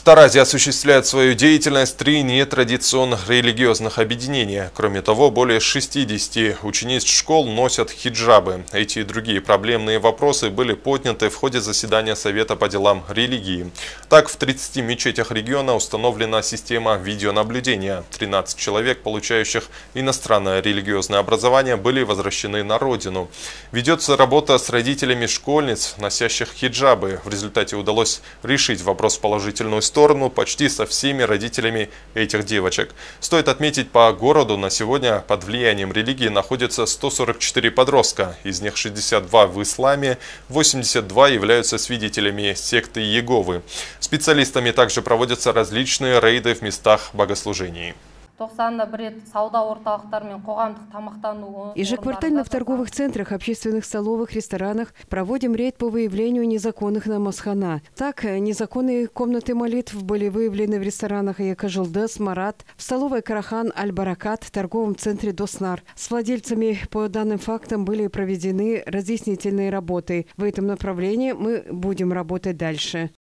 В Таразе осуществляют свою деятельность 3 нетрадиционных религиозных объединения. Кроме того, более 60 учениц школ носят хиджабы. Эти и другие проблемные вопросы были подняты в ходе заседания Совета по делам религии. Так, в 30 мечетях региона установлена система видеонаблюдения. 13 человек, получающих иностранное религиозное образование, были возвращены на родину. Ведется работа с родителями школьниц, носящих хиджабы. В результате удалось решить вопрос в положительную сторону почти со всеми родителями этих девочек. Стоит отметить, по городу на сегодня под влиянием религии находятся 144 подростка. Из них 62 в исламе, 82 являются свидетелями секты Иеговы. Специалистами также проводятся различные рейды в местах богослужений. Ежеквартально в торговых центрах, общественных столовых, ресторанах проводим рейд по выявлению незаконных намазхана. Так, незаконные комнаты молитв были выявлены в ресторанах Якажылдас, Марат, в столовой Карахан, Аль-Баракат, в торговом центре Доснар. С владельцами по данным фактам были проведены разъяснительные работы. В этом направлении мы будем работать дальше.